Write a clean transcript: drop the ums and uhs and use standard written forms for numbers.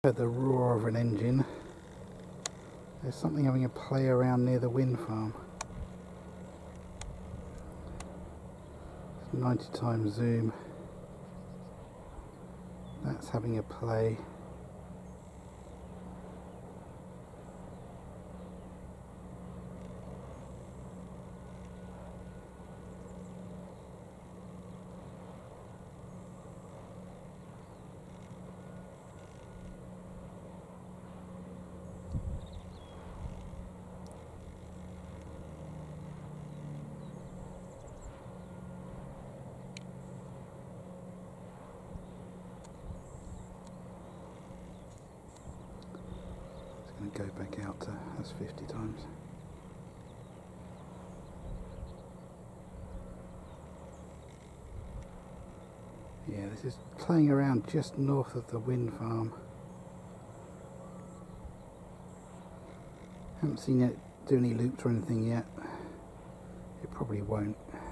Heard the roar of an engine. There's something having a play around near the wind farm. 90x zoom. That's having a play. Go back out to, that's 50 times. Yeah, this is playing around just north of the wind farm. Haven't seen it do any loops or anything yet. It probably won't.